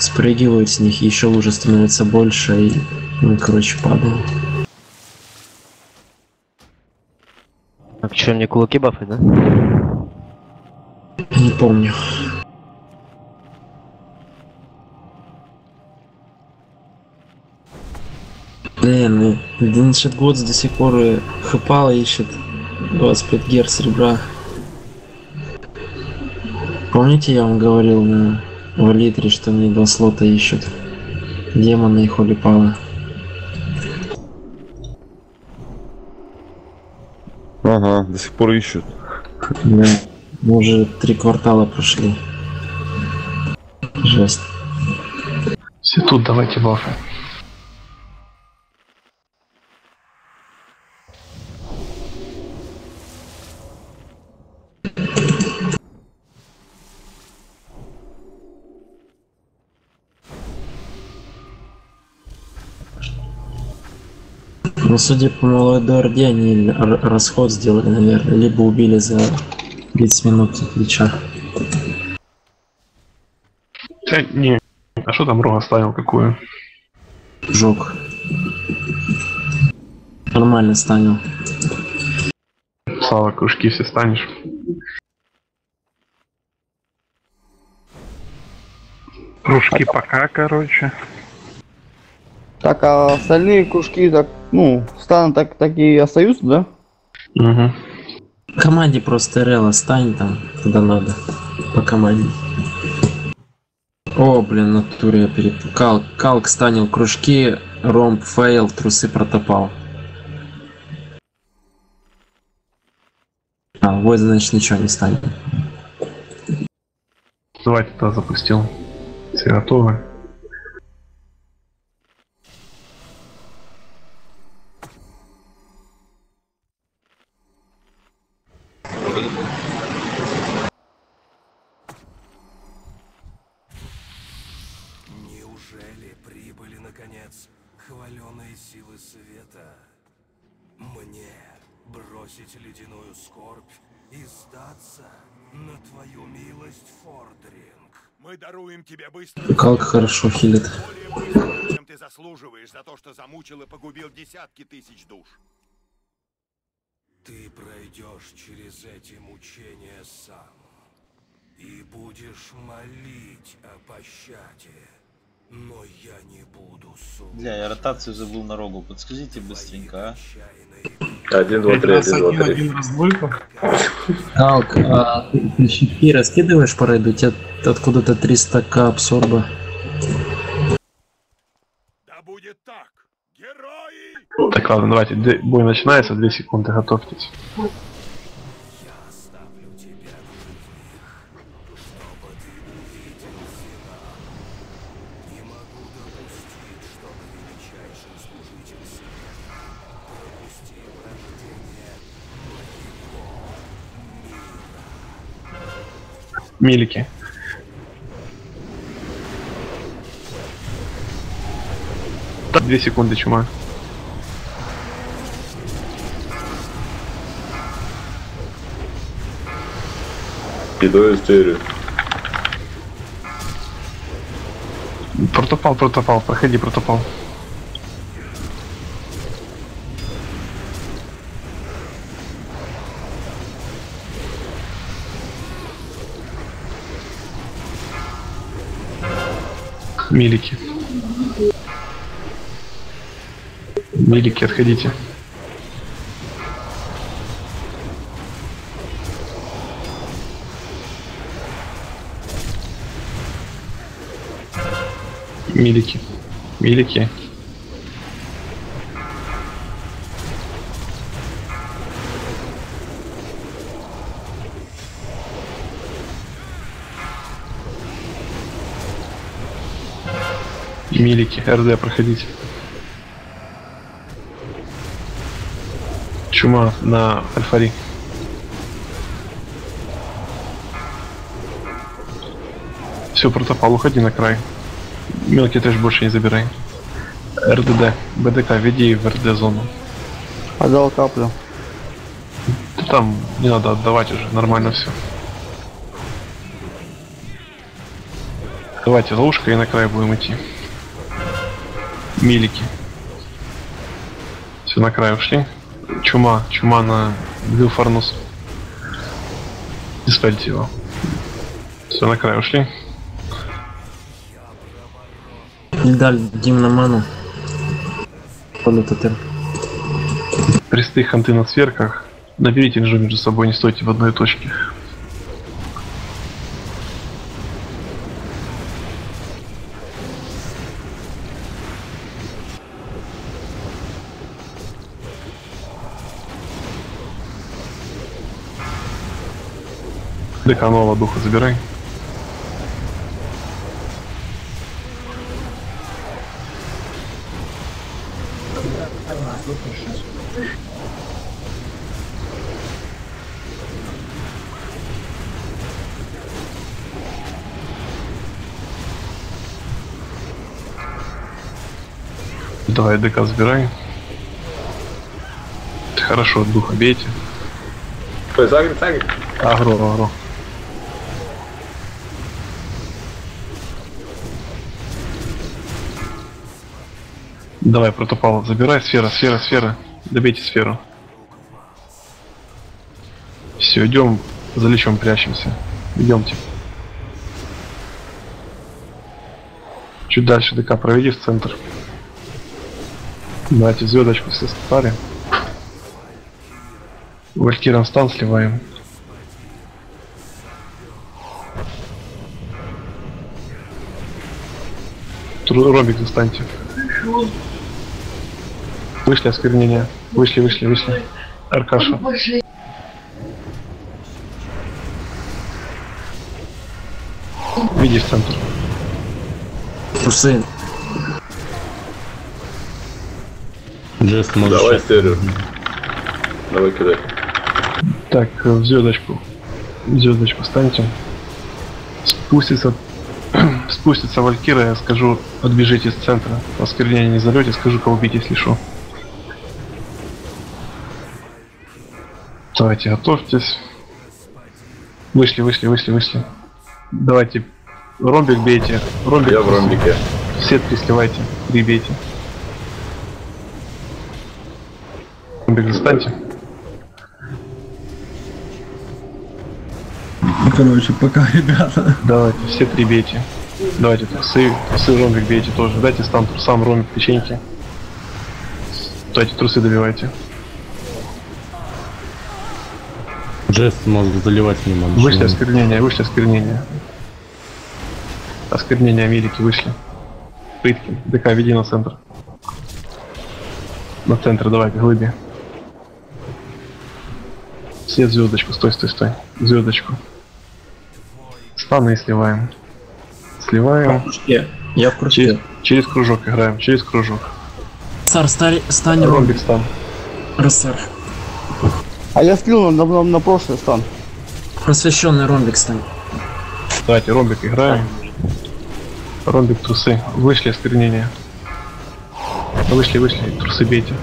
спрыгивают с них, еще лужа становится больше, и мы, короче, падаем. Так что, мне кулаки бафы, да? Не помню. Блин, Ancient Gods до сих пор хэпала ищет 25 герц серебра. Помните, я вам говорил в Литре, что мне 2 слота ищут? Демоны и Холипала. Ага, до сих пор ищут. Да. Мы уже 3 квартала прошли. Жесть. Все тут давайте бафы. Ну, судя по молодой орде, они расход сделали, наверное, либо убили за 30 минут плеча. Не, а что там Рога ставил какую? Жог. Нормально станил. Слава, кружки все станешь. Кружки пока, короче. Так, а остальные кружки так, ну, станы так и остаются, да? Угу. В команде просто РЛ стань там, куда надо. По команде. О, блин, на туре я перепукал. Калк станил кружки, ромб, фейл, трусы протопал. А, вот, значит, ничего не станет. Давайте туда запустил. Все готовы. Неужели прибыли, наконец, хваленые силы света? Мне бросить ледяную скорбь и сдаться на твою милость, Фордринг? Мы даруем тебе быстро... Калк хорошо хилит. Более быстро, чем ты заслуживаешь за то, что замучил и погубил десятки тысяч душ. Ты пройдешь через эти мучения сам и будешь молить о пощаде. Но я не буду судить. Бля, я ротацию забыл на Рогу. Подскажите быстренько, а? 1, 2, 3, 1, 2, 3. Один раз двойка. Калк, а ты щитки раскидываешь по рейду? У тебя откуда-то 300к абсорба. Да будет так! Герои! Так, ладно, давайте. Бой начинается, 2 секунды, готовьтесь. Я оставлю тебя в живых, чтобы ты увидел Зена. Не могу допустить, чтобы величайший служитель света пропустил рождение моего мира. Милики. Так, 2 секунды, чума. Иду истерию. Протопал, проходи, протопал. Милики. Милики, отходите. Милики. Милики. Милики. РД, проходите. Чума на Альфари. Все, протопал, уходи на край. Мелкий трэш больше не забирай. РДД, БДК, веди в РД зону. Отдал каплю. Ты там не надо отдавать уже, нормально все. Давайте ловушка и на край будем идти. Милики. Все, на край ушли. Чума на Вилфарнус. Диспельте его. Все, на край ушли. Не дали Дим на ману. Поду тотем. Пристых ханты на сверках. Наберите инжу между собой, не стойте в одной точке. Деканова духа забирай. Давай, ДК забирай. Хорошо, духа бейте. Агро. Давай, протопал, забирай, сфера. Добейте сферу. Все, идем, за лечом прячемся. Идемте. Чуть дальше ДК проведи в центр. Давайте звездочку все стали. Валькиром стан сливаем. Ромбик достаньте. Вышли осквернения. Вышли. Аркаша. Види в центр. Хусейн. Джест, давай стерео. Давай кидай. Так, в звездочку станьте. Спустится Валькира, я скажу, отбежите из центра. Осквернение не залете, скажу, кого бить, если шо. Давайте, готовьтесь. Вышли. Давайте, ромбик бейте. Ромбик. Я в ромбике. Все 3 сливайте, 3 бейте. Ромбик достаньте. Короче, пока, ребята. Давайте, все 3 бейте. Давайте, трусы ромбик бейте тоже. Дайте стан трусам, ромбик, печеньки. Давайте, трусы добивайте. Джест может заливать не надо. Вышли осквернения. Осквернения Америки вышли. Пытки. ДК, веди на центр. На центр, давай, к глыбе. Все звездочку, стой. Звездочку. Станы сливаем. Я в кружке. Через кружок играем, через кружок. Сар, стань Ромбик стан. Рассар. А я слил на прошлый стан. Просвещенный ромбик стань. Давайте, ромбик играем. Ромбик, трусы. Вышли осквернения. Вышли, трусы бейте.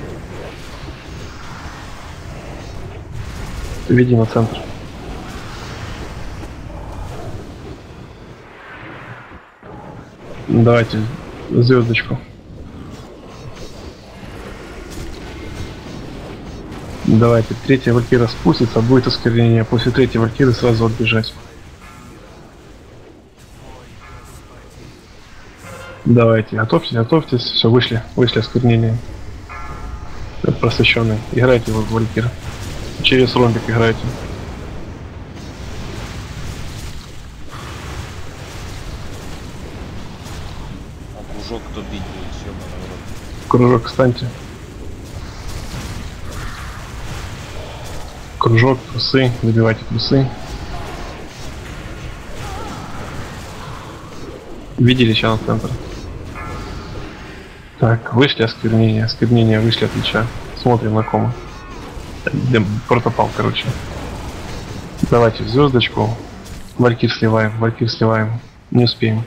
Веди на центр. Давайте звездочку. Давайте, 3-я Валькира спустится, будет осквернение. После 3-й Валькиры сразу отбежать. Давайте, готовьтесь. Все, вышли осквернение. Просвещенный. Играйте его в Валькир. Через ромбик играйте. Кружок кто бить будет, все, наоборот. Кружок встаньте. Кружок, трусы, добивайте трусы. Видели сейчас на центр. Так, вышли осквернения вышли от мяча. Смотрим на кома. Протопал, короче. Давайте в звездочку. Валькир сливаем. Не успеем.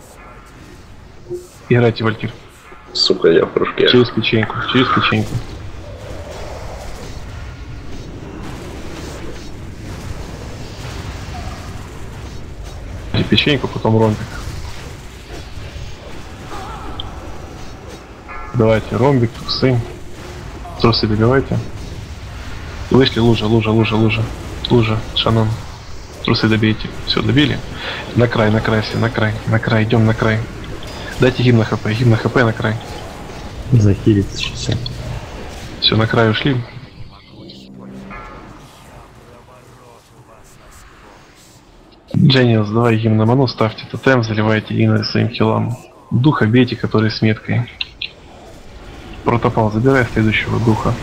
Играйте Валькир. Сука, я в кружке. Через печеньку. Печеньку, потом ромбик. Давайте, ромбик, трусы. Трусы добивайте. Вышли, лужа, Шанон. Трусы добейте. Все, добили. На край все, на край, идем на край. Дайте гимн на хп на край. Захилится сейчас. Все, на край ушли. Дженниус, давай гимн на ману, ставьте тотем, заливайте гимн своим хилам. Духа бейте, который с меткой. Протопал, забирай следующего духа.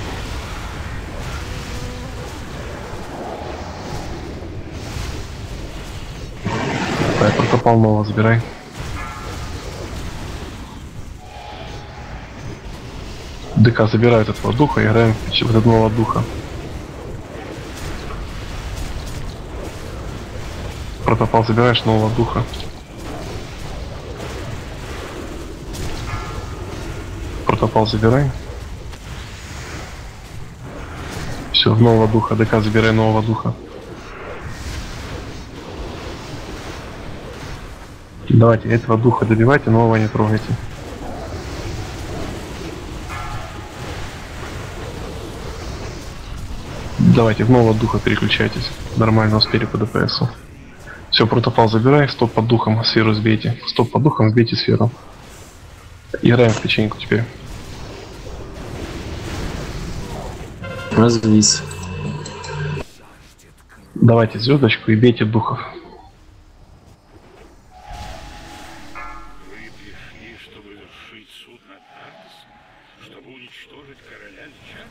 Так, протопал нового забирай. ДК забирают этого духа, играем в этот нового духа. Протопал, забираешь нового духа. Протопал, забирай. Все, нового духа. ДК, забирай нового духа. Давайте этого духа добивайте, нового не трогайте. Давайте в нового духа переключайтесь. Нормально успели по ДПСу. Все, протопал забирай, стоп под духом, сферу сбейте. Стоп под духом, сбейте сферу. Играем в печеньку теперь. Развис. Давайте звездочку и бейте духов. Вы пришли, чтобы вершить суд над Артасом? Чтобы уничтожить короля Лича?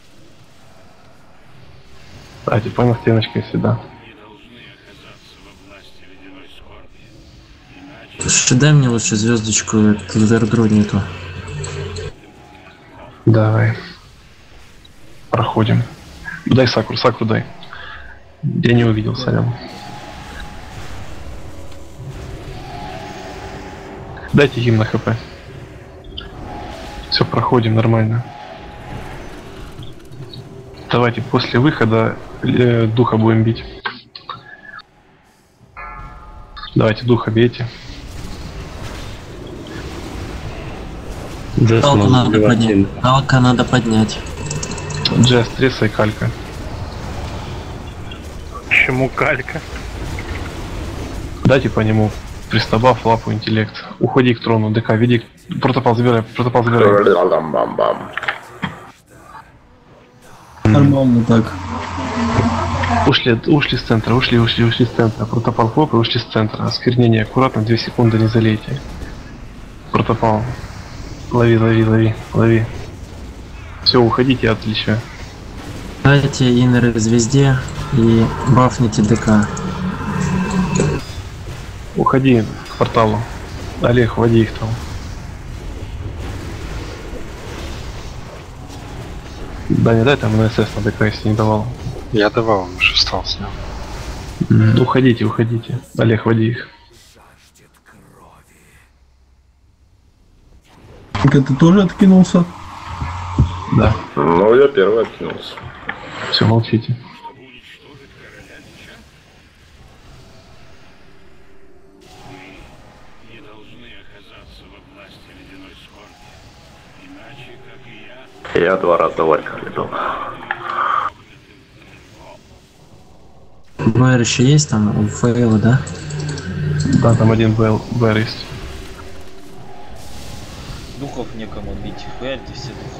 Давайте, понял, стеночкой сюда. Не должны оказаться во власти ледяной скорби. Иначе... Слушай, дай мне лучше звездочку, тут Эрдру нету. Давай. Проходим. Дай Сакру дай. Я не увидел, сорян. Дайте гимн на хп. Все, проходим нормально. Давайте после выхода духа будем бить. Давайте духа бейте. Джесс Палку может надо заливать поднять. гимн. Палка надо поднять. Джесс, тресай калька. Почему калька? Дайте по нему пристабаф, лапу, интеллект. Уходи к трону, ДК, веди. Протопал забирай. Нормально так. Ушли с центра, ушли с центра. Протопал хлоп и ушли с центра. Осквернение аккуратно, 2 секунды не залейте. Протопал. Лови. Все, уходите от Лича. Дайте инеры звезде и бафните ДК. Уходи к порталу. Олег, води их там. Да, не дай там на СС на ДК, если не давал. Я давал, он уже встал с ним. Уходите. Олег, води их. Ты тоже откинулся? Да. Ну, я первый откинулся. Все, молчите. Чтобы уничтожить короля Лича? Вы не должны оказаться во власти ледяной скорби. Иначе, как и я... Я 2 раза в альфа летал. БР еще есть там у Фейла, да? Да, там один БР есть. Духов некому бить. Хуярьте все духов.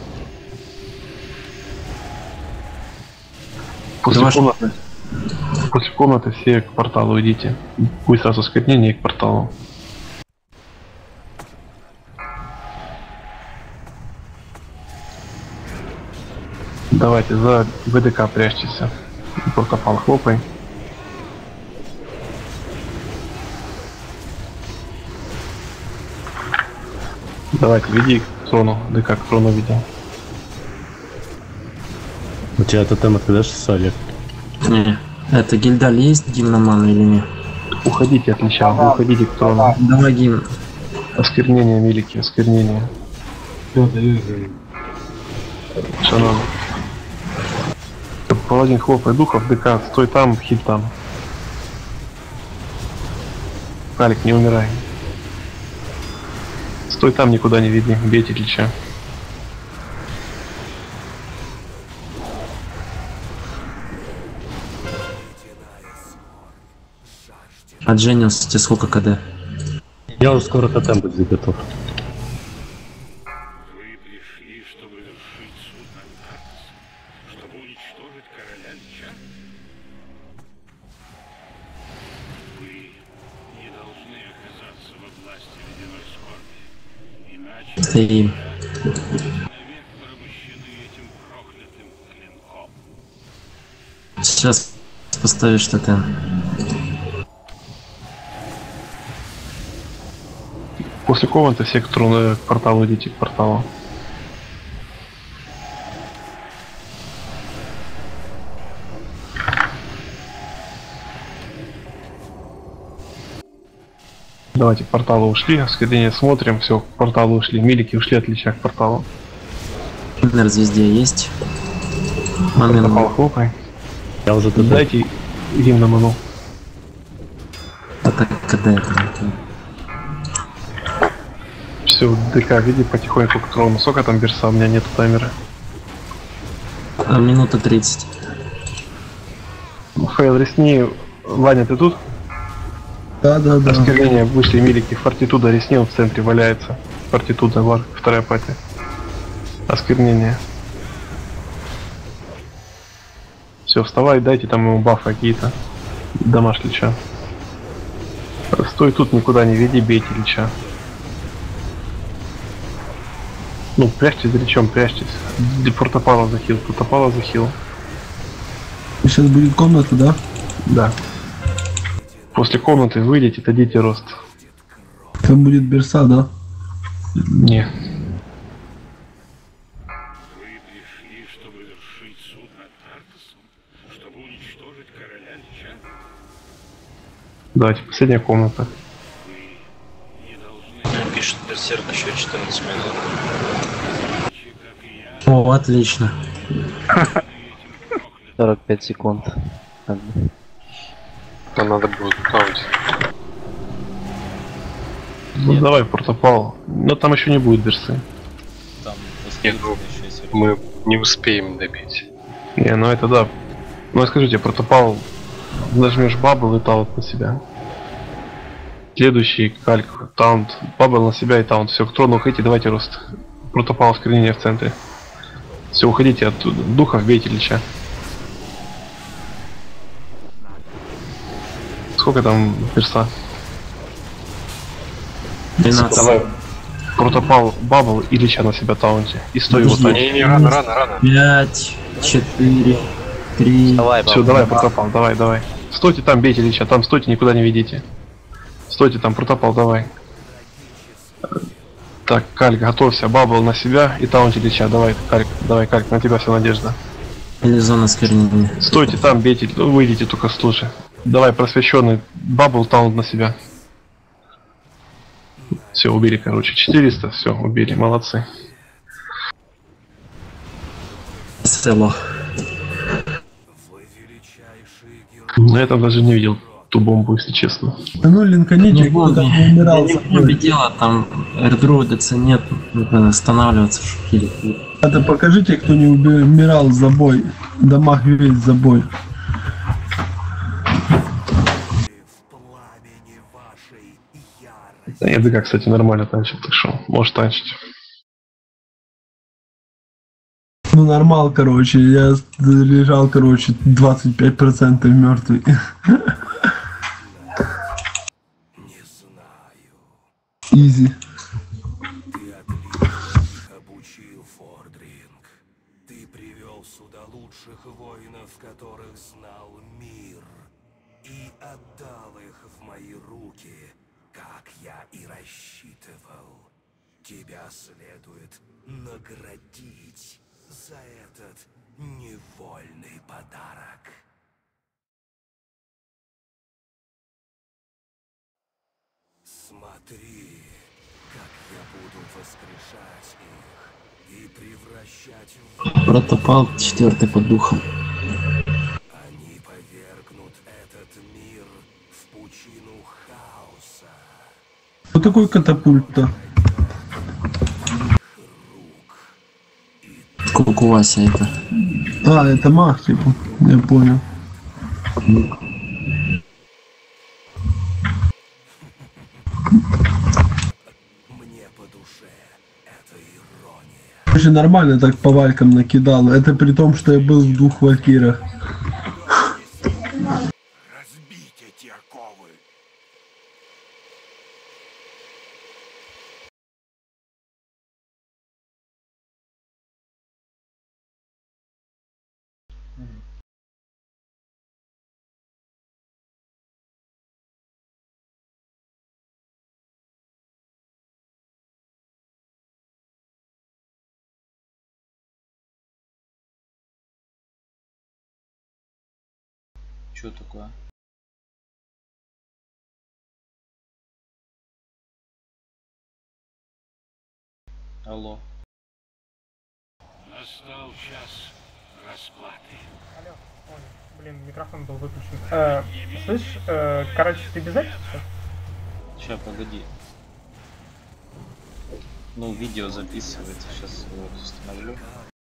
После комнаты все к порталу идите. Пусть сразу скотнение к порталу. Давайте за ВДК прячьтесь. Протопал хлопай. Давайте, веди к трону. ДК к трону веди. У тебя тотем открываешься, Олег? Не. Это гильдаль есть гимноман или нет? Уходите от Лича, уходите к трону. Давай гимн. Осквернение, милики, осквернение. Шанон. Паладин хлопай духов, ДК, стой там, хит там. Алик, не умирай. Стой там, никуда не видни, бейте Лича. А Дженниус, тебе сколько КД? Я уже скоро тотем будет готов. Вы пришли, чтобы вершить суд над Артасом, чтобы уничтожить короля Лича. Вы не должны оказаться во власти ледяной скорби, иначе Стоим. навек порабощены этим проклятым клинком. Сейчас поставишь тотем. После комнаты все, кто к порталу, идите к порталу. Давайте к порталу ушли, скринение смотрим, все, к порталу ушли, милики ушли от Лича к порталу. Иннер везде есть. Портал Момент. хлопай. Я уже тотем. Дайте гимн на ману. Это КД. Все, ДК, види потихоньку к трону. Сколько там берса? У меня нету таймера. Минута 30. Фейл, ресни. Ваня, ты тут? Да. Осквернение, вышли милики. Фортитуда ресни, он в центре валяется. Фортитуда, вар, вторая пати. Осквернение. Все, вставай, дайте там ему бафы какие-то. Дамаж Лича. Стой тут, никуда не веди, бейте Лича. Ну, прячьтесь за Личом, прячьтесь. Протопала захил, протопала захил. Сейчас будет комната, да? Да. После комнаты выйдите, дадите рост. Там будет берса, да? Не. Вы пришли, чтобы вершить суд над Артасом, чтобы уничтожить короля Лича. Давайте, последняя комната. Вы не должны Пишет берсерк еще 14 минут. О, отлично. 45 секунд. Ладно. Там надо будет каунтить. Ну давай, протопал. Но там еще не будет берсы. Там Нет, ну, еще есть. мы не успеем добить. Не, ну это да. Ну я скажу тебе, протопал, нажмешь бабл и таунт на себя. Следующий кальк, таунт, бабл на себя и таунт. Все, к трону уходите, давайте рост. Протопал скринение в центре. Все, уходите оттуда. Духов бейте Лича. Сколько там перса? 12. Давай. Протопал бабл и Лича на себя таунте. И стой его Подожди. танчи. Не, рано. 5, 4, 3. Давай, Все, давай, протопал, давай. Стойте там, бейте Лича, там стойте, никуда не ведите. Стойте там, протопал, давай. Так, Кальк, готовься, бабл на себя и таунти Лича, давай, Кальк, на тебя вся надежда. Или зона сквернения. Стойте там, бейте, ну, выйдите только с лучше. Давай, просвещенный, бабл, таунт на себя. Все, убили, короче, 400, все, убили, молодцы. Село. На этом даже не видел ту бомбу, если честно. А ну, линканите, Ну, кто-то не умирал. победила, там эрдруидица нет, надо останавливаться в хиле. Это покажите, кто не умирал за бой. Дамаг весь за бой. Да нет, ДК, кстати, нормально танчит, так что, можешь танчить. Ну, нормал, короче. Я лежал, короче, 25% мертвый. не знаю. Изи. Ты отлично обучил Фордринг. Ты привел сюда лучших воинов, которых знал мир, и отдал их в мои руки, как я и рассчитывал. Тебя следует наградить за этот невольный подарок. Смотри, как я буду воскрешать их и превращать в... Протопал 4 под духом. Они повергнут этот мир в пучину хаоса. Что такое катапульта? Кукувася это. А, это маг, типа. Я понял. Ты же нормально так по валькам накидал. Это при том, что я был в 2 валькирах. Разбить эти оковы. Что такое? Алло. Настал час расплаты. Алло, ой, блин, микрофон был выключен. Слышь, короче, ты без записи? Сейчас, погоди. Ну, видео записывается, сейчас его установлю.